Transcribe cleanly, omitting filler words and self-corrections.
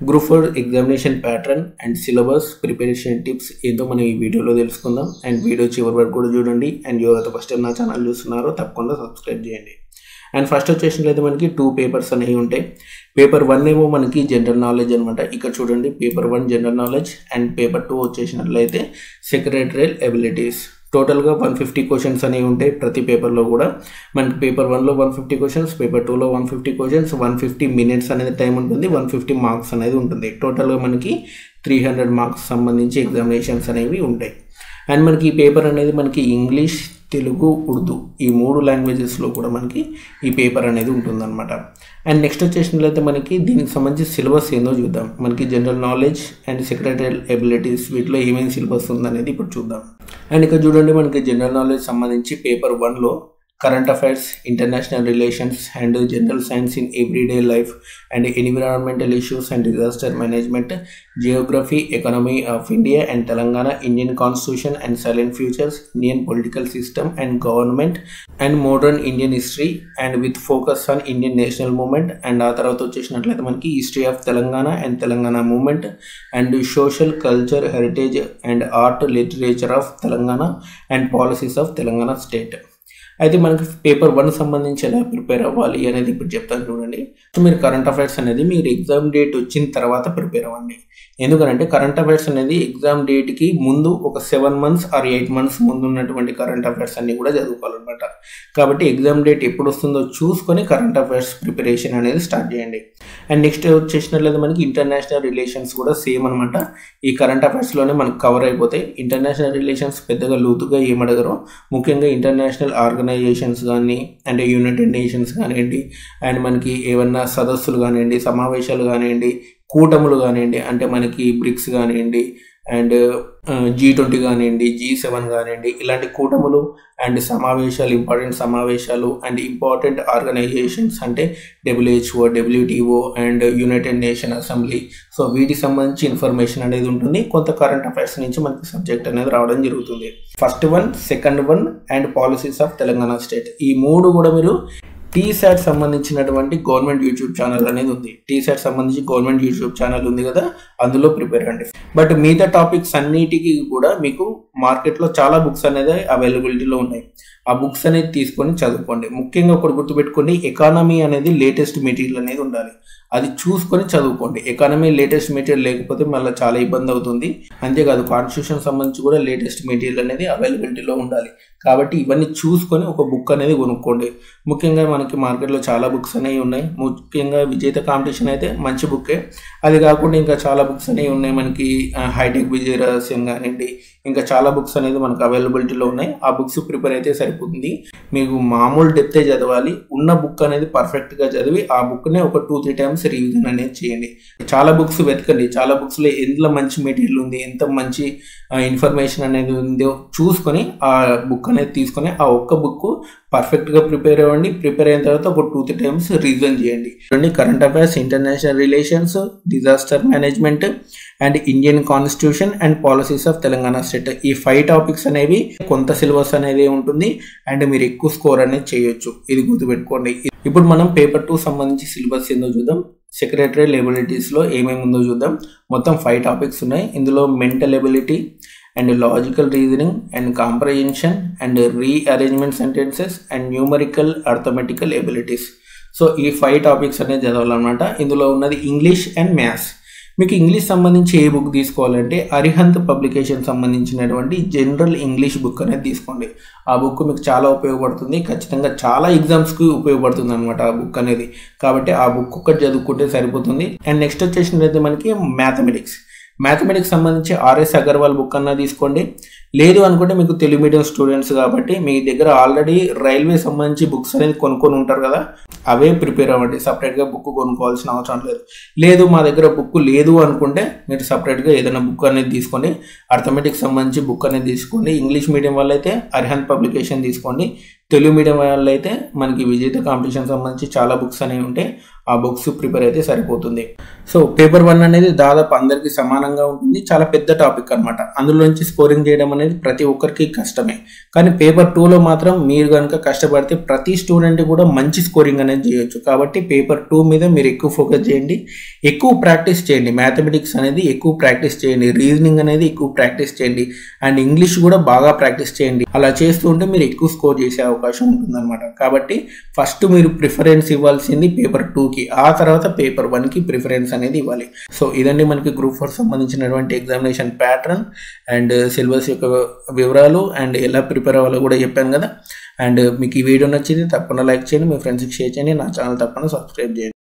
Group 4 examination pattern and syllabus preparation tips ఏదో మనం ఈ వీడియోలో తెలుసుకుందాం. అండ్ వీడియో చివరి వరకు కూడా చూడండి. అండ్ ఎవరైతే ఫస్ట్ టైం నా ఛానల్ చూస్తున్నారో తప్పకుండా సబ్స్క్రైబ్ చేయండి. అండ్ ఫస్ట్ వచ్చేసినట్లయితే మనకి 2 పేపర్స్ అనేవి ఉంటాయి. పేపర్ 1 ఏమో మనకి జనరల్ నాలెడ్జ్ అనమాట. ఇక్కడ చూడండి, paper 1 general knowledge and paper 2 వచ్చేసినట్లయితే సెక్రటరియల్ ఎబిలిటీస్. టోటల్గా 150 క్వశ్చన్స్ అనేవి ఉంటాయి ప్రతి పేపర్లో కూడా. మనకి పేపర్ 1లో 150 క్వశ్చన్స్, పేపర్ 2లో 150 క్వశ్చన్స్, 150 మినిట్స్ అనేది టైం ఉంటుంది, 150 మార్క్స్ అనేది ఉంటుంది. టోటల్గా మనకి 300 మార్క్స్ సంబంధించి ఎగ్జామినేషన్స్ అనేవి ఉంటాయి. అండ్ మనకి ఈ పేపర్ అనేది మనకి ఇంగ్లీష్, తెలుగు, ఉర్దూ ఈ 3 లాంగ్వేజెస్లో కూడా మనకి ఈ పేపర్ అనేది ఉంటుందన్నమాట. అండ్ నెక్స్ట్ వచ్చేసినట్లయితే మనకి దీనికి సంబంధించి సిలబస్ ఏందో చూద్దాం. మనకి general knowledge and secretarial abilities వీటిలో ఏమేమి సిలబస్ ఉందనేది ఇప్పుడు చూద్దాం. అండ్ ఇక్కడ చూడండి, మనకి జనరల్ నాలెడ్జ్ సంబంధించి పేపర్ 1లో current affairs, international relations and general science in everyday life and environmental issues and disaster management, geography, economy of India and Telangana, Indian constitution and salient features, Indian political system and government and modern Indian history and with focus on Indian national movement. And ఆ తర్వాత వచ్చేసినట్లయితే మనకి history of Telangana and Telangana movement and social culture heritage and art literature of Telangana and policies of Telangana state. అయితే మనకి paper 1 సంబంధించి ఎలా prepare అవ్వాలి అనేది ఇప్పుడు చెప్తాను చూడండి. మీరు కరెంట్ అఫైర్స్ అనేది మీరు ఎగ్జామ్ డేట్ వచ్చిన తర్వాత ప్రిపేర్ అవ్వండి. ఎందుకంటే కరెంట్ అఫైర్స్ అనేది ఎగ్జామ్ డేట్కి ముందు ఒక 7 months or 8 months ముందు ఉన్నటువంటి కరెంట్ అఫైర్స్ అన్ని కూడా చదువుకోవాలన్నమాట. కాబట్టి ఎగ్జామ్ డేట్ ఎప్పుడు వస్తుందో చూసుకొని కరెంట్ అఫైర్స్ ప్రిపరేషన్ అనేది స్టార్ట్ చేయండి. అండ్ నెక్స్ట్ వచ్చేసినట్లయితే మనకి ఇంటర్నేషనల్ రిలేషన్స్ కూడా సేమ్ అనమాట. ఈ కరెంట్ అఫైర్స్లోనే మనకు కవర్ అయిపోతాయి. ఇంటర్నేషనల్ రిలేషన్స్ పెద్దగా లోతుగా ఏమడగరు. ముఖ్యంగా ఇంటర్నేషనల్ ఆర్గనైజేషన్స్ కానీ అండ్ యునైటెడ్ నేషన్స్ కానివ్వండి, అండ్ మనకి ఏమన్నా సదస్సులు కానివ్వండి, సమావేశాలు కానివ్వండి, కూటములు కానివ్వండి, అంటే మనకి బ్రిక్స్ కానివ్వండి అండ్ G20 కానివ్వండి, G7 కానివ్వండి, ఇలాంటి కూటములు అండ్ సమావేశాలు, ఇంపార్టెంట్ సమావేశాలు అండ్ ఇంపార్టెంట్ ఆర్గనైజేషన్స్ అంటే WHO, WTO and united nation assembly. So వీటికి సంబంధించి ఇన్ఫర్మేషన్ అనేది ఉంటుంది. కొంత కరెంట్ అఫైర్స్ నుంచి మనకి సబ్జెక్ట్ అనేది రావడం జరుగుతుంది. First 1, second 1 and policies of Telangana state. ఈ 3 కూడా మీరు టీసాట్ సంబంధించినటువంటి గవర్నమెంట్ యూట్యూబ్ ఛానల్ అనేది ఉంది. టీసాట్ సంబంధించి గవర్నమెంట్ యూట్యూబ్ ఛానల్ ఉంది కదా, అందులో ప్రిపేర్ అండి. బట్ మిగతా టాపిక్స్ అన్నిటికీ కూడా మీకు మార్కెట్లో చాలా బుక్స్ అనేది అవైలబిలిటీలో ఉన్నాయి. ఆ బుక్స్ అనేది తీసుకొని చదువుకోండి. ముఖ్యంగా ఒకటి గుర్తుపెట్టుకోండి, ఎకానమీ అనేది లేటెస్ట్ మెటీరియల్ అనేది ఉండాలి. అది చూసుకొని చదువుకోండి. ఎకానమీ లేటెస్ట్ మెటీరియల్ లేకపోతే మళ్ళీ చాలా ఇబ్బంది అవుతుంది. అంతేకాదు కాన్స్టిట్యూషన్ సంబంధించి కూడా లేటెస్ట్ మెటీరియల్ అనేది అవైలబిలిటీలో ఉండాలి. కాబట్టి ఇవన్నీ చూసుకొని ఒక బుక్ అనేది కొనుక్కోండి. ముఖ్యంగా మనకి మార్కెట్లో చాలా బుక్స్ అనేవి ఉన్నాయి. ముఖ్యంగా విజేత కాంపిటీషన్ అయితే మంచి బుక్కే. అది కాకుండా ఇంకా చాలా బుక్స్ అనేవి ఉన్నాయి. మనకి హైటెక్ విజయ రహస్యం కానివ్వండి, ఇంకా చాలా బుక్స్ అనేది మనకు అవైలబిలిటీలో ఉన్నాయి. ఆ బుక్స్ ప్రిపేర్ అయితే సరిపోతుంది. మీకు మామూలు డెప్తే చదవాలి. ఉన్న బుక్ అనేది పర్ఫెక్ట్గా చదివి ఆ బుక్నే ఒక 2-3 times రివిజన్ అనేది చేయండి. చాలా బుక్స్ వెతకండి. చాలా బుక్స్లో ఎందులో మంచి మెటీరియల్ ఉంది, ఎంత మంచి ఇన్ఫర్మేషన్ అనేది ఉందో చూసుకొని ఆ బుక్ అనేది తీసుకొని ఆ ఒక్క బుక్ పర్ఫెక్ట్గా ప్రిపేర్ అవ్వండి. ప్రిపేర్ అయిన తర్వాత ఒక 2-3 times రివిజన్ చేయండి. Current affairs, international relations, disaster management and Indian constitution and policies of Telangana state. ఈ 5 టాపిక్స్ అనేవి కొంత సిలబస్ అనేది ఉంటుంది అండ్ మీరు ఎక్కువ స్కోర్ అనేది చేయొచ్చు. ఇది గుర్తుపెట్టుకోండి. ఇప్పుడు మనం పేపర్ 2 సంబంధించి సిలబస్ ఏందో చూద్దాం. సెక్రటరియల్ ఎబిలిటీస్లో ఏమేమి ఉందో చూద్దాం. మొత్తం 5 టాపిక్స్ ఉన్నాయి. ఇందులో mental ability and logical reasoning and comprehension and rearrangement sentences and numerical arithmetical abilities. So ఈ 5 టాపిక్స్ అనేది చదవాలన్నమాట. ఇందులో ఉన్నది ఇంగ్లీష్ అండ్ మ్యాథ్స్. మీకు ఇంగ్లీష్ సంబంధించి ఏ బుక్ తీసుకోవాలంటే అరిహంత్ పబ్లికేషన్ సంబంధించినటువంటి జనరల్ ఇంగ్లీష్ బుక్ అనేది తీసుకోండి. ఆ బుక్ మీకు చాలా ఉపయోగపడుతుంది. ఖచ్చితంగా చాలా ఎగ్జామ్స్కి ఉపయోగపడుతుంది అనమాట ఆ బుక్ అనేది. కాబట్టి ఆ బుక్ ఒక్కటి చదువుకుంటే సరిపోతుంది. అండ్ నెక్స్ట్ వచ్చేసినట్లయితే మనకి మ్యాథమెటిక్స్ సంబంధించి RS అగర్వాల్ బుక్ అన్నా తీసుకోండి. లేదు అనుకుంటే మీకు తెలుగు మీడియం స్టూడెంట్స్ కాబట్టి మీ దగ్గర ఆల్రెడీ రైల్వే సంబంధించి బుక్స్ అనేది కొనుక్కొని ఉంటారు కదా, అవే ప్రిపేర్ అవ్వండి. సపరేట్గా బుక్ కొనుక్కోవాల్సిన అవసరం లేదు. లేదు మా దగ్గర బుక్ లేదు అనుకుంటే మీరు సపరేట్గా ఏదైనా బుక్ అనేది తీసుకోండి. అర్థమెటిక్స్ సంబంధించి బుక్ అనేది తీసుకోండి. ఇంగ్లీష్ మీడియం వాళ్ళైతే అరిహంత్ పబ్లికేషన్ తీసుకోండి. తెలుగు మీడియం వాళ్ళు అయితే మనకి విజేత కాంపిటీషన్ సంబంధించి చాలా బుక్స్ అనేవి ఉంటాయి. ఆ బుక్స్ ప్రిపేర్ అయితే సరిపోతుంది. సో పేపర్ 1 అనేది దాదాపు అందరికీ సమానంగా ఉంటుంది. చాలా పెద్ద టాపిక్ అనమాట. అందులో నుంచి స్కోరింగ్ చేయడం అనేది ప్రతి ఒక్కరికి కష్టమే. కానీ పేపర్ 2లో మాత్రం మీరు కనుక కష్టపడితే ప్రతి స్టూడెంట్ కూడా మంచి స్కోరింగ్ అనేది చేయొచ్చు. కాబట్టి పేపర్ 2 మీద మీరు ఎక్కువ ఫోకస్ చేయండి, ఎక్కువ ప్రాక్టీస్ చేయండి. మ్యాథమెటిక్స్ అనేది ఎక్కువ ప్రాక్టీస్ చేయండి, రీజనింగ్ అనేది ఎక్కువ ప్రాక్టీస్ చేయండి, అండ్ ఇంగ్లీష్ కూడా బాగా ప్రాక్టీస్ చేయండి. అలా చేస్తూ ఉంటే మీరు ఎక్కువ స్కోర్ చేసే అవకాశం ఉంటుందన్నమాట. కాబట్టి ఫస్ట్ మీరు ప్రిఫరెన్స్ ఇవ్వాల్సింది పేపర్ 2కి, ఆ తర్వాత పేపర్ 1కి ప్రిఫరెన్స్ అనేది ఇవ్వాలి. సో ఇదండి మనకి గ్రూప్ 4 సంబంధించినటువంటి ఎగ్జామినేషన్ ప్యాటర్న్ అండ్ సిలబస్ యొక్క వివరాలు అండ్ ఎలా ప్రిపేర్ అవ్వాలో కూడా చెప్పాను కదా. అండ్ మీకు ఈ వీడియో నచ్చింది తప్పకుండా లైక్ చేయండి, మీ ఫ్రెండ్స్కి షేర్ చేయండి, నా ఛానల్ తప్పకుండా సబ్స్క్రైబ్ చేయండి.